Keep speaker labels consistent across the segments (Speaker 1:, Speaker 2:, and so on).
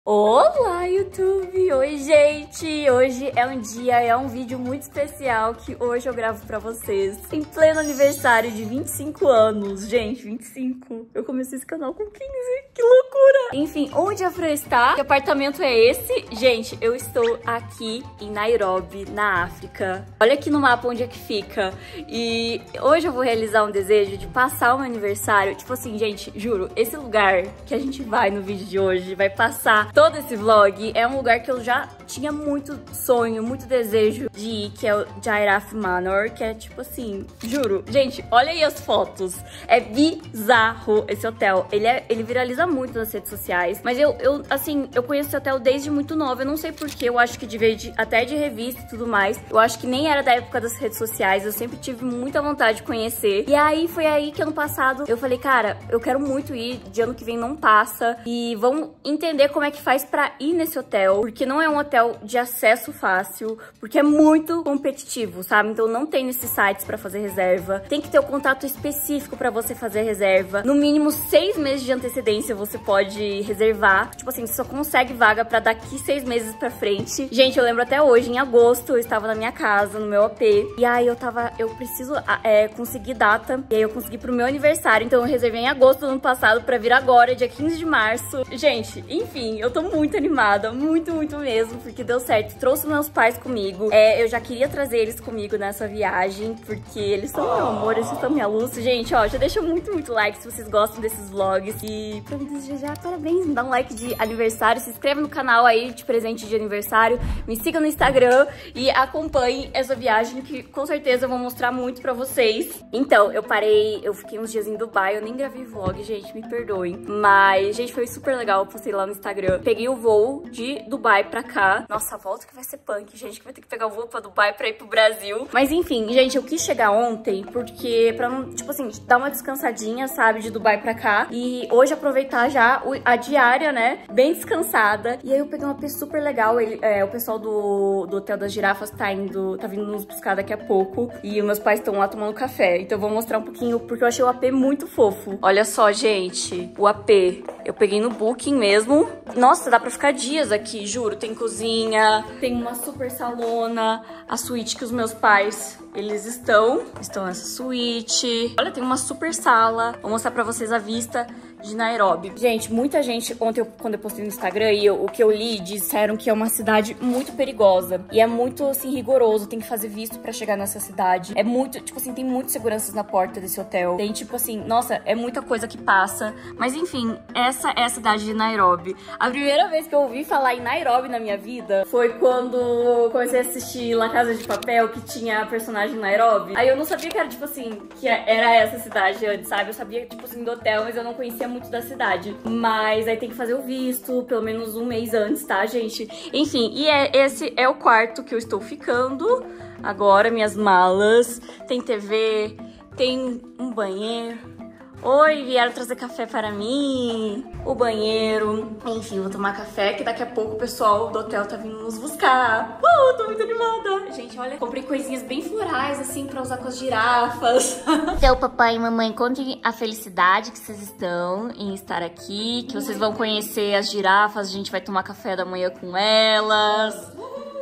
Speaker 1: Olá, YouTube! Oi, gente! Hoje é um vídeo muito especial que hoje eu gravo pra vocês em pleno aniversário de 25 anos. Gente, 25. Eu comecei esse canal com 15. Que loucura! Enfim, onde a Fran está? Que apartamento é esse? Gente, eu estou aqui em Nairobi, na África. Olha aqui no mapa onde é que fica. E hoje eu vou realizar um desejo de passar o meu aniversário. Tipo assim, gente, juro, esse lugar que a gente vai no vídeo de hoje, vai passar todo esse vlog, é um lugar que eu já tinha muito sonho, muito desejo de ir, que é o Giraffe Manor, que é tipo assim, juro. Gente, olha aí as fotos. É bizarro esse hotel. Ele viraliza muito nas redes sociais, mas eu conheço esse hotel desde muito nova. Eu não sei porquê, eu acho que até de revista e tudo mais. Eu acho que nem era da época das redes sociais, eu sempre tive muita vontade de conhecer. E aí, foi aí que ano passado eu falei, cara, eu quero muito ir, de ano que vem não passa. E vamos entender como é que faz pra ir nesse hotel, porque não é um hotel de acesso fácil, porque é muito competitivo, sabe? Então não tem nesses sites pra fazer reserva, tem que ter o contato específico pra você fazer reserva. No mínimo 6 meses de antecedência você pode reservar. Tipo assim, você só consegue vaga pra daqui 6 meses pra frente. Gente, eu lembro até hoje, em agosto, eu estava na minha casa, no meu AP, e aí eu preciso conseguir data, e aí eu consegui pro meu aniversário, então eu reservei em agosto do ano passado pra vir agora, dia 15 de março. Gente, enfim, eu tô muito animada, muito mesmo, porque deu certo. Trouxe meus pais comigo. Eu já queria trazer eles comigo nessa viagem, porque eles são meu amor, eles são minha luz. Gente, ó, já deixa muito like se vocês gostam desses vlogs. E pra me desejar parabéns, me dá um like de aniversário, se inscreve no canal aí de presente de aniversário, me siga no Instagram e acompanhe essa viagem que com certeza eu vou mostrar muito pra vocês. Então, eu fiquei uns dias em Dubai, eu nem gravei vlog, gente, me perdoem. Mas, gente, foi super legal, eu postei lá no Instagram. Peguei o voo de Dubai pra cá. Nossa, a volta que vai ser punk, gente, que vai ter que pegar o voo pra Dubai pra ir pro Brasil. Mas enfim, gente, eu quis chegar ontem porque pra não, tipo assim, dar uma descansadinha, sabe, de Dubai pra cá. E hoje aproveitar já a diária, né, bem descansada. E aí eu peguei uma AP super legal. O pessoal do Hotel das Girafas tá vindo nos buscar daqui a pouco. E os meus pais estão lá tomando café. Então eu vou mostrar um pouquinho, porque eu achei o AP muito fofo. Olha só, gente, o AP. Eu peguei no Booking mesmo. Nossa, dá pra ficar dias aqui, juro. Tem cozinha, tem uma super salona, a suíte que os meus pais, eles estão nessa suíte. Olha, tem uma super sala. Vou mostrar pra vocês a vista de Nairobi. Gente, muita gente, ontem quando eu postei no Instagram, o que eu li, disseram que é uma cidade muito perigosa. E é muito, assim, rigoroso. Tem que fazer visto pra chegar nessa cidade. É muito, tipo assim, tem muitas seguranças na porta desse hotel. Tem, tipo assim, nossa, é muita coisa que passa. Mas, enfim, essa é a cidade de Nairobi. A primeira vez que eu ouvi falar em Nairobi na minha vida foi quando comecei a assistir La Casa de Papel, que tinha a personagem Nairobi. Aí eu não sabia que era, tipo assim, que era essa cidade antes, sabe? Eu sabia, tipo assim, do hotel, mas eu não conhecia muito da cidade. Mas aí tem que fazer o visto pelo menos um mês antes, tá, gente? Enfim, e esse é o quarto que eu estou ficando agora, minhas malas. Tem TV, tem um banheiro. Oi, vieram trazer café para mim, o banheiro. Enfim, vou tomar café, que daqui a pouco o pessoal do hotel tá vindo nos buscar. Tô muito animada. Gente, olha, comprei coisinhas bem florais, assim, pra usar com as girafas. Então, papai e mamãe, contem a felicidade que vocês estão em estar aqui, que vocês vão conhecer as girafas, a gente vai tomar café da manhã com elas.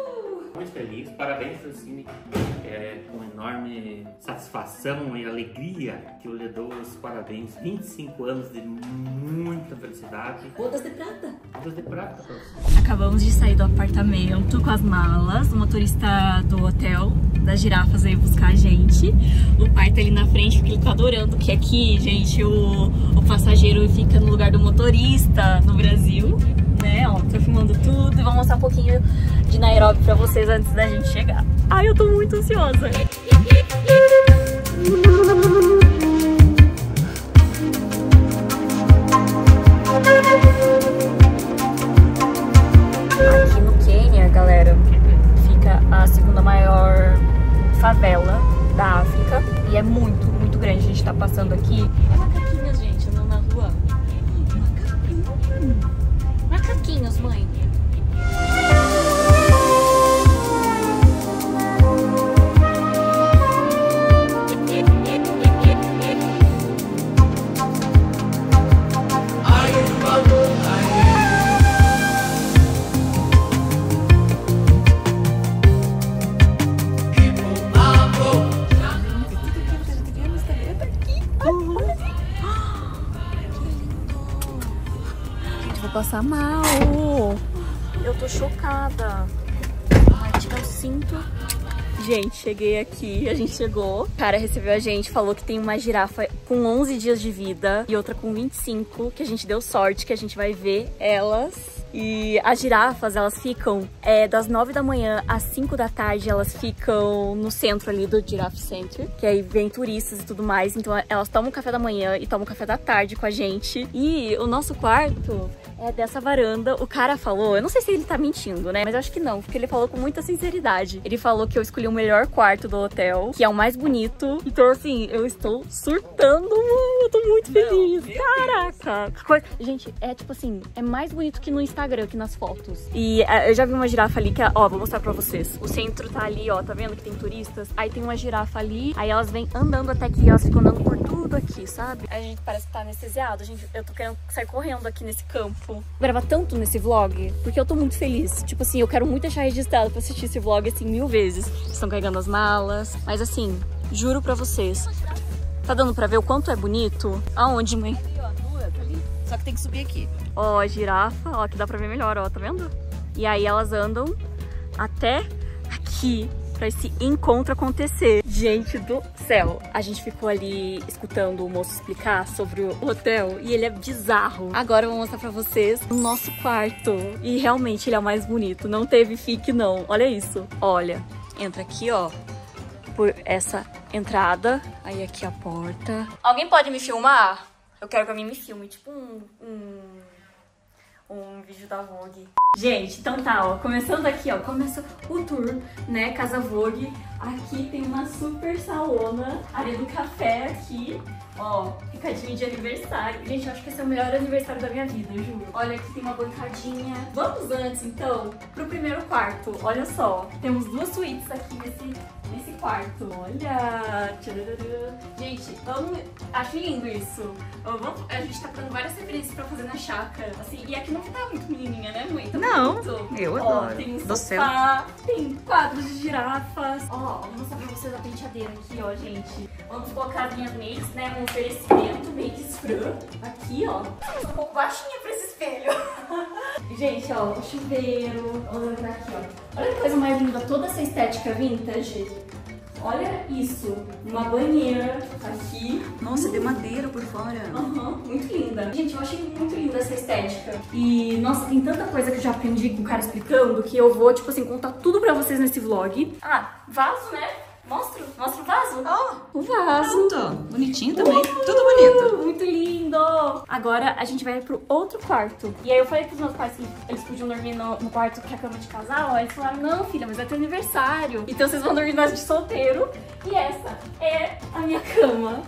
Speaker 2: Muito feliz, parabéns, Francine. Com enorme satisfação e alegria que eu lhe dou os parabéns. 25 anos de muita felicidade.
Speaker 1: Bodas de prata.
Speaker 2: Bodas de prata pra você.
Speaker 1: Acabamos de sair do apartamento com as malas. O motorista do hotel das girafas veio buscar a gente. O pai tá ali na frente porque ele tá adorando que aqui, gente, o passageiro fica no lugar do motorista no Brasil. Né, ó, tô filmando tudo e vou mostrar um pouquinho de Nairobi pra vocês antes da gente chegar. Ai, eu tô muito ansiosa. Aqui no Quênia, galera, fica a segunda maior favela da África e é muito grande. A gente tá passando aqui. É macaquinhos, gente, andando na rua. Macaquinhos, mãe. normal. Eu tô chocada. Ai, tirar o cinto. Gente, cheguei aqui, a gente chegou. O cara recebeu a gente, falou que tem uma girafa com 11 dias de vida e outra com 25, que a gente deu sorte, que a gente vai ver elas. E as girafas, elas ficam das 9 da manhã às 5 da tarde, elas ficam no centro ali do Giraffe Center, que aí vem turistas e tudo mais. Então elas tomam café da manhã e tomam café da tarde com a gente. E o nosso quarto é dessa varanda. O cara falou, eu não sei se ele tá mentindo, né? Mas eu acho que não, porque ele falou com muita sinceridade. Ele falou que eu escolhi o melhor quarto do hotel, que é o mais bonito. Então assim, eu estou surtando, mano. Eu tô muito feliz. Caraca! Que coisa... Gente, é tipo assim, é mais bonito que no Instagram, aqui nas fotos. E eu já vi uma girafa ali que, ó, vou mostrar pra vocês. O centro tá ali, ó, tá vendo que tem turistas? Aí tem uma girafa ali, aí elas vêm andando até aqui, elas ficam andando por tudo aqui, sabe? Aí a gente parece que tá anestesiado, eu tô querendo sair correndo aqui nesse campo. Vou gravar tanto nesse vlog, porque eu tô muito feliz. Tipo assim, eu quero muito deixar registrado pra assistir esse vlog, assim, 1000 vezes. Estão carregando as malas, mas assim, juro pra vocês. Tá dando pra ver o quanto é bonito? Aonde, mãe?
Speaker 3: Só que tem que subir aqui.
Speaker 1: Ó, a girafa, ó, que dá pra ver melhor, ó, tá vendo? E aí elas andam até aqui pra esse encontro acontecer. Gente do céu, a gente ficou ali escutando o moço explicar sobre o hotel e ele é bizarro. Agora eu vou mostrar pra vocês o nosso quarto. E realmente ele é o mais bonito, não teve fique não. Olha isso, olha. Entra aqui, ó, por essa entrada. Aí aqui a porta. Alguém pode me filmar? Eu quero que alguém me filme, tipo um vídeo da Vogue. Gente, então tá, ó, começando aqui, ó, começa o tour, né, Casa Vogue. Aqui tem uma super salona, área do café aqui, ó, picadinho de aniversário. Gente, eu acho que esse é o melhor aniversário da minha vida, eu juro. Olha, aqui tem uma bancadinha. Vamos antes, então, pro primeiro quarto. Olha só, temos 2 suítes aqui nesse quarto. Olha! Gente, acho lindo isso. A gente tá dando várias referências pra fazer na chácara. Assim, e aqui não tá muito menininha, né, mãe? Tá
Speaker 3: não,
Speaker 1: muito.
Speaker 3: Eu adoro.
Speaker 1: Tem um sofá, tem quadros de girafas. Ó, vou mostrar pra vocês a penteadeira aqui, ó, gente. Vamos colocar as minhas makes, né, um oferecimento, makes Fran. Aqui, ó. Eu sou um pouco baixinha pra esse espelho. Gente, ó, o chuveiro. Vamos entrar aqui, ó. Olha que coisa mais linda, toda essa estética vintage. Olha isso, uma banheira aqui.
Speaker 3: Nossa, de madeira por fora.
Speaker 1: Muito linda. Gente, eu achei muito linda essa estética. E, nossa, tem tanta coisa que eu já aprendi com o cara explicando que eu vou, tipo assim, contar tudo pra vocês nesse vlog. Ah, vaso, né? Mostra o vaso.
Speaker 3: Ó,
Speaker 1: o vaso.
Speaker 3: Pronto. Bonitinho também. Tudo bonito.
Speaker 1: Muito lindo. Agora a gente vai pro outro quarto. E aí eu falei pros meus pais que eles podiam dormir no quarto que é a cama de casal. Aí eles falaram, não, filha, mas vai ter aniversário. Então vocês vão dormir nós de solteiro. E essa é a minha cama.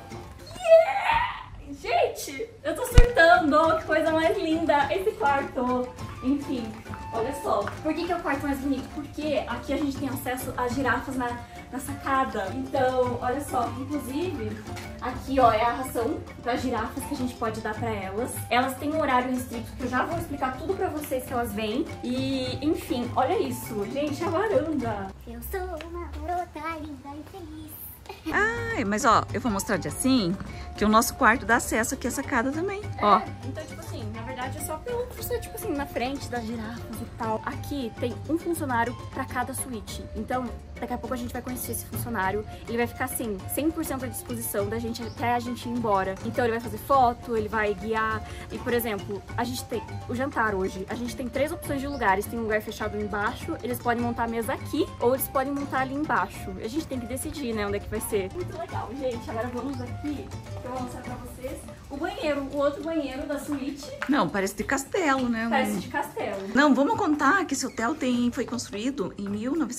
Speaker 1: Yeah! Gente, eu tô surtando. Que coisa mais linda esse quarto. Enfim, olha só. Por que é o quarto mais bonito? Porque aqui a gente tem acesso às girafas na sacada. Então, olha só, inclusive, aqui, ó, é a ração das girafas que a gente pode dar pra elas. Elas têm um horário restrito, que eu já vou explicar tudo pra vocês que elas vêm. E, enfim, olha isso. Gente, a varanda.
Speaker 4: Eu sou uma garota linda e feliz.
Speaker 3: Ah, mas ó, eu vou mostrar de assim, que o nosso quarto dá acesso aqui à sacada também. Ó.
Speaker 1: Então, tipo assim, na verdade é só pelo você, tipo assim, na frente das girafas e tal. Aqui tem um funcionário pra cada suíte. Então, daqui a pouco a gente vai conhecer esse funcionário. Ele vai ficar, assim, 100% à disposição da gente até a gente ir embora. Então, ele vai fazer foto, ele vai guiar. E, por exemplo, a gente tem o jantar hoje. A gente tem 3 opções de lugares. Tem um lugar fechado embaixo, eles podem montar a mesa aqui, ou eles podem montar ali embaixo. A gente tem que decidir, né, onde é que vai ser. Muito legal, gente. Agora vamos aqui, que eu vou mostrar pra vocês o banheiro, o outro banheiro da suíte.
Speaker 3: Não, parece de castelo, né?
Speaker 1: Parece de castelo.
Speaker 3: Não, vamos contar que esse hotel foi construído em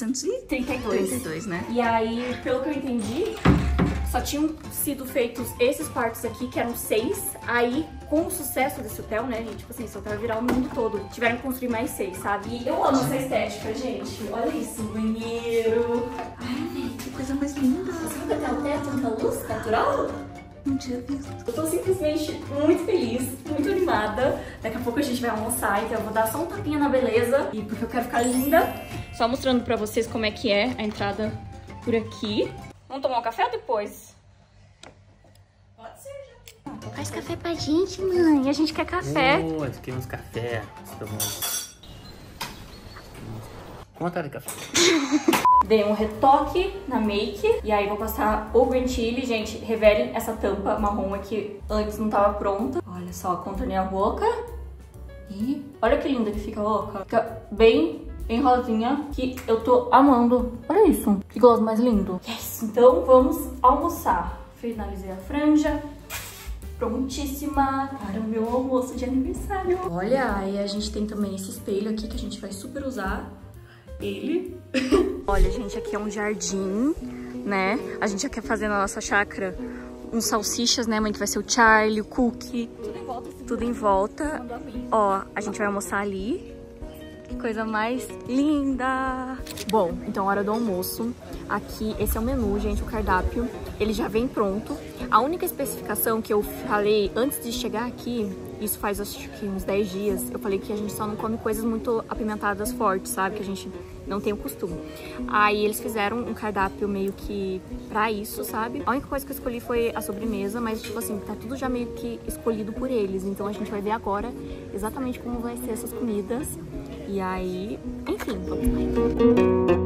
Speaker 3: 1932, né?
Speaker 1: E aí, pelo que eu entendi, só tinham sido feitos esses quartos aqui, que eram 6. Aí, com o sucesso desse hotel, né, gente? Tipo assim, esse hotel vai virar o mundo todo. Tiveram que construir mais 6, sabe? E eu amo essa estética, gente. Olha isso, banheiro. Ai,
Speaker 3: que coisa mais linda.
Speaker 1: Você viu que até o teto tem luz natural?
Speaker 3: Não tinha visto.
Speaker 1: Eu tô simplesmente muito feliz, muito animada. Daqui a pouco a gente vai almoçar, então eu vou dar só um tapinha na beleza. E porque eu quero ficar linda. Só mostrando pra vocês como é que é a entrada por aqui. Vamos tomar um café ou depois?
Speaker 3: Pode ser, já.
Speaker 1: Ah, tá Faz café pra gente, mãe. A gente quer café.
Speaker 2: Nós queremos café. Estamos... Conta de café.
Speaker 1: Dei um retoque na make e aí vou passar o green chili. Gente, revelem essa tampa marrom aqui, antes não tava pronta. Olha só, contornei a boca. E olha que linda que fica a boca. Fica bem rosinha, que eu tô amando. Olha isso, que gloss mais lindo. Yes! Então vamos almoçar. Finalizei a franja. Prontíssima para o meu almoço de aniversário. Olha, aí a gente tem também esse espelho aqui que a gente vai super usar. Ele. Olha, gente, aqui é um jardim, né? A gente já quer fazer na nossa chácara uns salsichas, né, mãe? Que vai ser o Charlie, o Cookie. Tudo em volta. Tudo em volta. Ó, a gente vai almoçar ali. Que coisa mais linda! Bom, então hora do almoço. Aqui, esse é o menu, gente, o cardápio. Ele já vem pronto. A única especificação que eu falei antes de chegar aqui, isso faz acho que uns 10 dias, eu falei que a gente só não come coisas muito apimentadas fortes, sabe? Que a gente não tem o costume. Aí eles fizeram um cardápio meio que pra isso, sabe? A única coisa que eu escolhi foi a sobremesa, mas tipo assim, tá tudo já meio que escolhido por eles. Então a gente vai ver agora exatamente como vai ser essas comidas. E aí, enfim, vamos lá.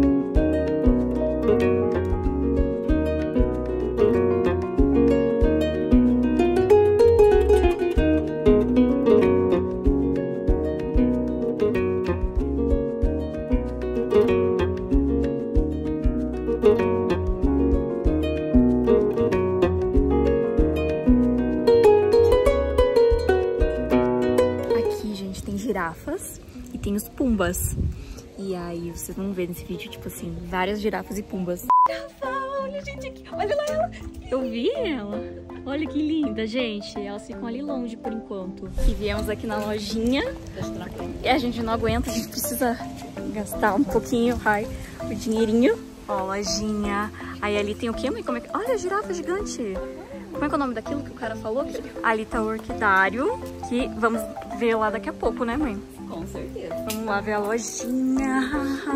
Speaker 1: Aqui, gente, tem girafas e tem os pumbas. E aí, vocês vão ver nesse vídeo, tipo assim, várias girafas e pumbas. Girafa, olha, gente, aqui. Olha lá ela. Eu vi ela. Olha que linda, gente. Elas ficam ali longe por enquanto. E viemos aqui na lojinha. E a gente não aguenta, a gente precisa gastar um pouquinho, o dinheirinho. Ó, lojinha. Aí ali tem o quê, mãe? Como é que... Olha a girafa gigante. Como é que é o nome daquilo que o cara falou? Ali tá o orquidário, que vamos ver lá daqui a pouco, né, mãe?
Speaker 3: Com certeza.
Speaker 1: Vamos lá ver a lojinha.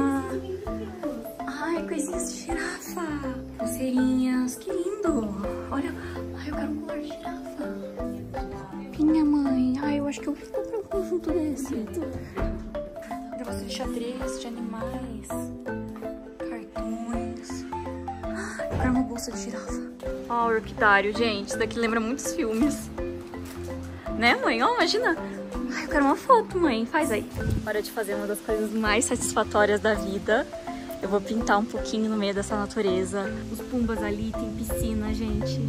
Speaker 1: Ai, coisinhas de girafa. Pulseirinhas, que lindo. Olha, ai, eu quero um colar de girafa. Minha mãe, ai, eu acho que eu vou comprar um conjunto desse. Negócio de xadrez, de animais, cartões. Eu quero uma bolsa de girafa. Ó, o orquidário, gente, isso daqui lembra muitos filmes. Né, mãe? Ó, imagina. Ai, eu quero uma foto, mãe. Faz aí. Hora de fazer uma das coisas mais satisfatórias da vida. Eu vou pintar um pouquinho no meio dessa natureza. Os pumbas ali, tem piscina, gente.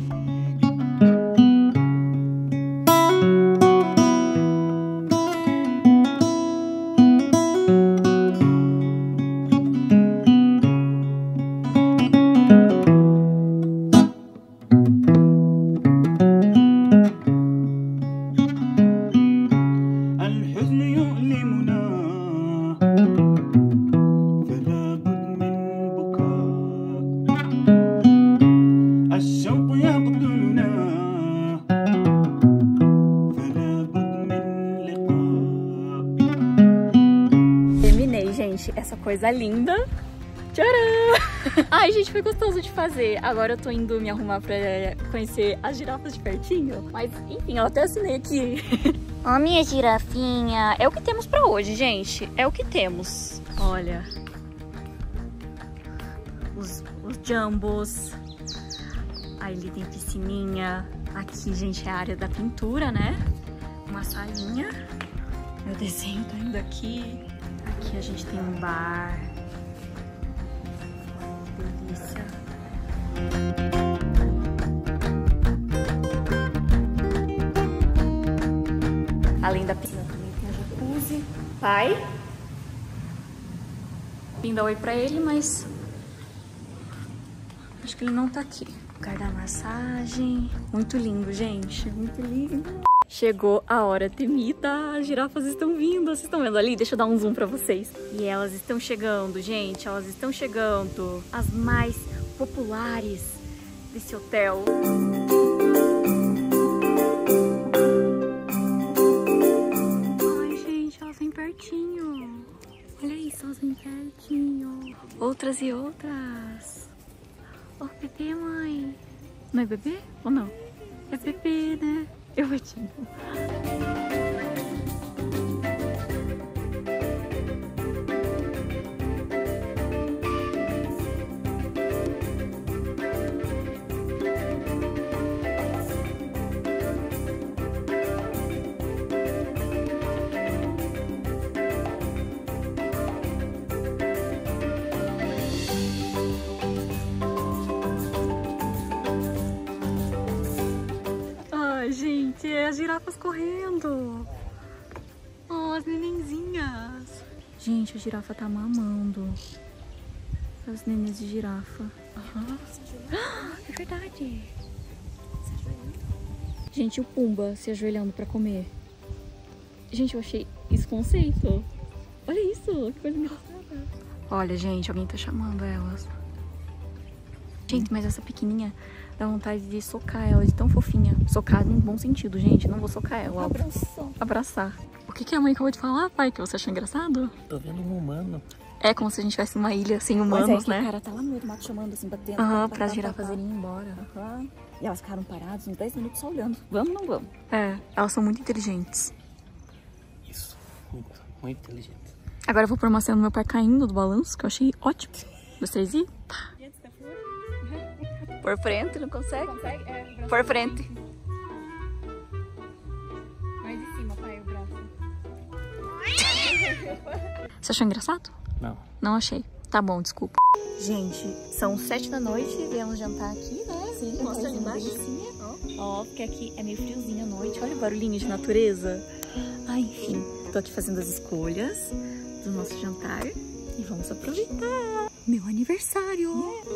Speaker 1: Essa coisa linda. Tcharam! Ai, gente, foi gostoso de fazer. Agora eu tô indo me arrumar pra conhecer as girafas de pertinho. Mas, enfim, eu até assinei aqui. Ó, minha girafinha. É o que temos pra hoje, gente. É o que temos. Olha. Os jumbos. Aí ali tem piscininha. Aqui, gente, é a área da pintura, né? Uma salinha. Meu desenho tá indo aqui. Aqui a gente tem um bar. Delícia. Além da piscina também tem a jacuzzi. Pai. Vim dar oi pra ele, mas acho que ele não tá aqui. Lugar da massagem. Muito lindo, gente. Muito lindo. Chegou a hora temida, as girafas estão vindo, vocês estão vendo ali? Deixa eu dar um zoom pra vocês. E elas estão chegando, gente, elas estão chegando. As mais populares desse hotel. Ai, gente, elas vêm pertinho. Olha isso, elas vêm pertinho. Outras e outras. Oh, bebê, mãe. Não é bebê ou não?
Speaker 3: É bebê, né? Eu vou te... Gente, é as girafas correndo. Oh, as nenenzinhas. Gente, a girafa tá mamando. As nenês de girafa. Uhum. É verdade. Gente, o Pumba se ajoelhando pra comer. Gente, eu achei esse conceito. Olha isso, que coisa engraçada. Olha, gente, alguém tá chamando elas. Gente, mas essa pequenininha dá vontade de socar ela, de tão fofinha. Socar num bom sentido, gente. Não vou socar ela. Abraçar. O que a mãe acabou de falar, pai? Que você achou engraçado?
Speaker 2: Tô vendo um humano.
Speaker 3: É como se a gente tivesse uma ilha sem humanos, né?
Speaker 5: O cara tá lá no meio do mato chamando, assim, batendo.
Speaker 3: Aham, pra girafas irem embora.
Speaker 5: Aham. E elas ficaram paradas uns 10 minutos só olhando. Vamos ou não vamos?
Speaker 3: É, elas são muito inteligentes.
Speaker 2: Isso, muito, muito inteligente.
Speaker 3: Agora eu vou pôr uma cena do meu pai caindo do balanço, que eu achei ótimo. Vocês ir? Tá. Por frente, não consegue?
Speaker 1: Consegue? É, o braço
Speaker 3: Por frente.
Speaker 1: mais de cima, pai, o braço.
Speaker 3: Você achou engraçado?
Speaker 2: Não.
Speaker 3: Não achei. Tá bom, desculpa. Gente, são 7 da noite, viemos jantar aqui, né?
Speaker 5: Sim,
Speaker 3: mostra ali embaixo. Ó, porque aqui é meio friozinho à noite. Olha o barulhinho de natureza. Ah, enfim, tô aqui fazendo as escolhas do nosso jantar e vamos aproveitar. Meu aniversário!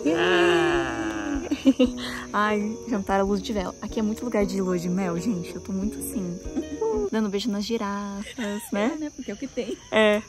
Speaker 3: Ai, jantar à luz de vela. Aqui é muito lugar de lua de mel, gente. Eu tô muito assim, dando beijo nas girafas, né?
Speaker 5: É, né? Porque é o que tem.
Speaker 3: É.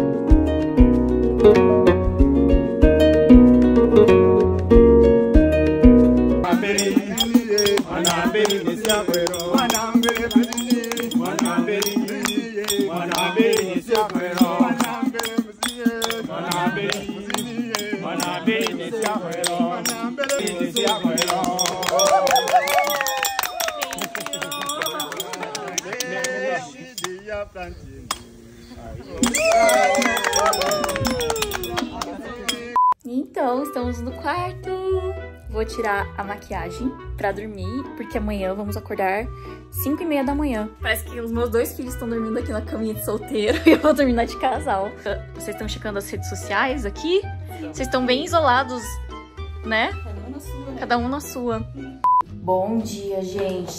Speaker 3: Então, estamos no quarto. Vou tirar a maquiagem pra dormir, porque amanhã vamos acordar 5h30 da manhã. Parece que os meus 2 filhos estão dormindo aqui na caminha de solteiro e eu vou dormir na de casal. Vocês estão checando as redes sociais aqui? Vocês estão bem isolados, né? Cada um na sua. Bom dia, gente.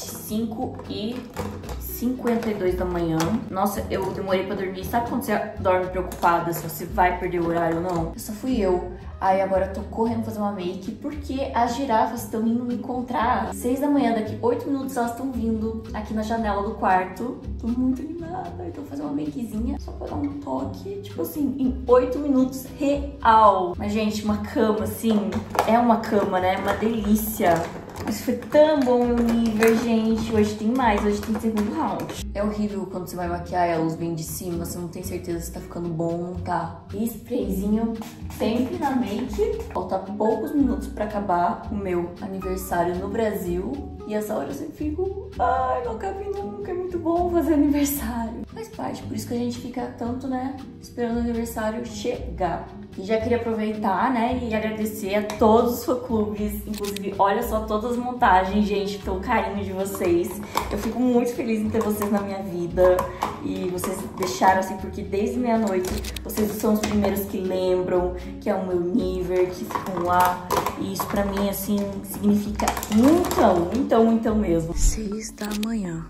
Speaker 3: 5h52 da manhã. Nossa, eu demorei pra dormir. Sabe quando você dorme preocupada se você vai perder o horário ou não? Essa fui eu. Aí agora eu tô correndo fazer uma make porque as girafas estão indo me encontrar. 6 da manhã, daqui 8 minutos elas estão vindo aqui na janela do quarto. Tô muito animada. Então vou fazer uma makezinha só pra dar um toque, tipo assim, em 8 minutos real. Mas, gente, uma cama assim, é uma cama, né? Uma delícia. Mas foi tão bom meu nível, gente. Hoje tem mais, hoje tem segundo round. É horrível quando você vai maquiar e a luz vem de cima, você não tem certeza se tá ficando bom ou não tá. E sprayzinho sempre na make. Falta poucos minutos pra acabar o meu aniversário no Brasil. E essa hora eu sempre fico, ai, não cabe nunca, é muito bom fazer aniversário. Faz parte, por isso que a gente fica tanto, né, esperando o aniversário chegar. E já queria aproveitar, né, e agradecer a todos os fã-clubes. Inclusive, olha só todas as montagens, gente, pelo carinho de vocês. Eu fico muito feliz em ter vocês na minha vida. E vocês deixaram assim, porque desde meia-noite vocês são os primeiros que lembram, que é o meu nível, que ficam lá. E isso pra mim, assim, significa muito mesmo. 6 da manhã.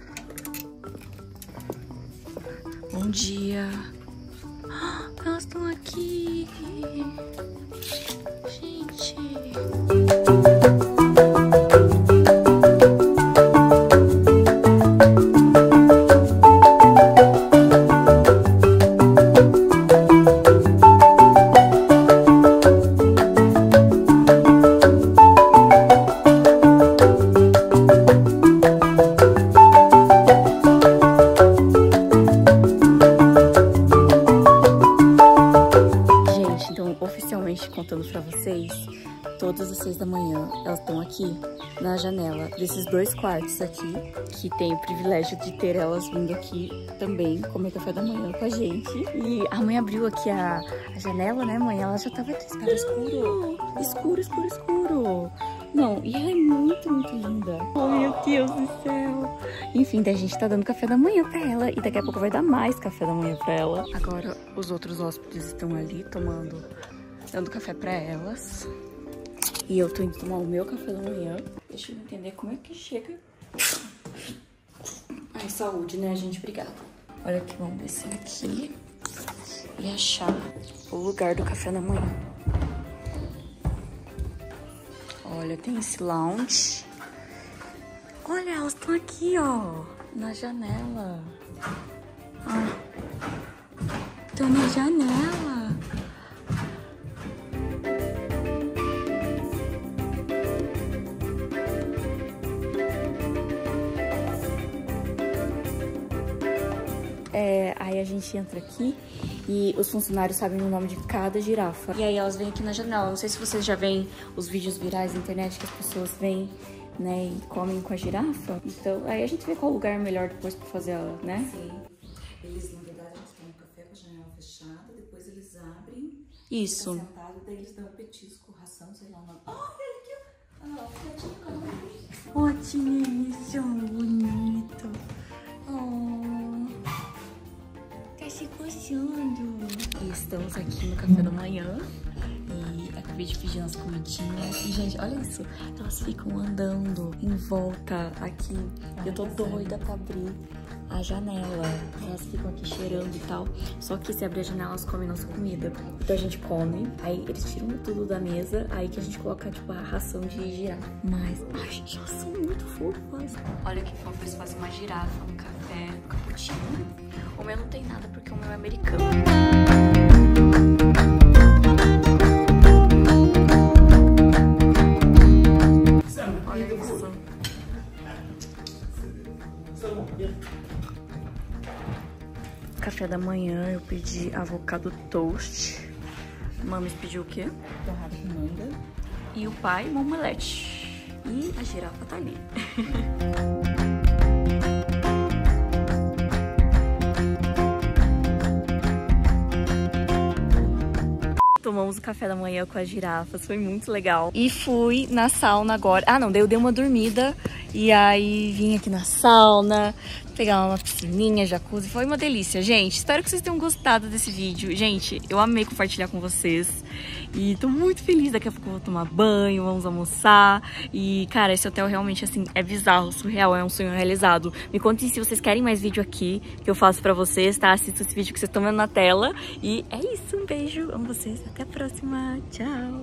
Speaker 3: Bom dia. Elas estão aqui. Gente.
Speaker 5: gente, contando pra vocês, todas as 6 da manhã elas estão aqui na janela desses 2 quartos aqui, que tem o privilégio de ter elas vindo aqui também comer café da manhã com a gente. E a mãe abriu aqui a janela, né, mãe? Ela já tava escuro. Escuro, escuro, escuro. Não, e ela é muito, muito linda. Oh, meu Deus do céu. Enfim, daí a gente tá dando café da manhã pra ela. E daqui a pouco vai dar mais café da manhã pra ela. Agora, os outros hóspedes estão ali dando café pra elas. E eu tô indo tomar o meu café da manhã. Deixa eu entender como é que chega. Ai, saúde, né, gente? Obrigada. Olha aqui, vamos descer aqui e achar o lugar do café da manhã. Olha, tem esse lounge. Olha, elas estão aqui, ó, na janela. Estão na janela. Aí a gente entra aqui e os funcionários sabem o nome de cada girafa. E aí elas vêm aqui na janela. Não sei se vocês já veem os vídeos virais na internet que as pessoas vêm, né, e comem com a girafa. Então, aí a gente vê qual lugar é melhor depois pra fazer ela, né?
Speaker 3: Sim. Eles, na verdade, eles tomam café com a janela fechada, depois eles abrem.
Speaker 5: Isso.
Speaker 3: Fica sentado, daí eles dão petisco, ração, sei lá o nome. Olha aqui, ó.
Speaker 5: Ó, isso, bonito. Tá se coçando. E estamos aqui no café da manhã. E acabei de pedir umas comidinhas. E, gente, olha isso. Elas ficam andando em volta aqui. Eu tô doida pra abrir a janela. Elas ficam aqui cheirando e tal. Só que se abrir a janela, elas comem nossa comida. Então a gente come, aí eles tiram tudo da mesa. Aí que a gente coloca, tipo, a ração de girafa. Mas, ai, gente, elas são muito fofas. Olha que fofo, eles fazem uma girafa no café, no cappuccino. O meu não tem nada, porque o meu é americano. Olha isso. Café da manhã eu pedi avocado toast. Mames pediu o quê?
Speaker 3: Torrada com manga.
Speaker 5: E o pai, uma omelete. E a girafa tá ali. Tomamos o café da manhã com as girafas, foi muito legal. E fui na sauna agora. Ah, não, daí eu dei uma dormida e aí vim aqui na sauna, pegar uma piscininha, jacuzzi. Foi uma delícia, gente. Espero que vocês tenham gostado desse vídeo. Gente, eu amei compartilhar com vocês. E tô muito feliz. Daqui a pouco eu vou tomar banho, vamos almoçar. E, cara, esse hotel realmente, assim, é bizarro, surreal, é um sonho realizado. Me contem se vocês querem mais vídeo aqui, que eu faço pra vocês, tá? Assista esse vídeo que vocês estão vendo na tela. E é isso, um beijo, amo vocês. Até a próxima, tchau!